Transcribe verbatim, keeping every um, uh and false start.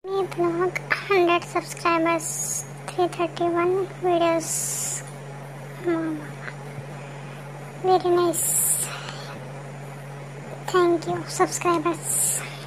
My blog, one hundred subscribers, three hundred thirty-one videos. Mama. Very nice. Thank you, subscribers.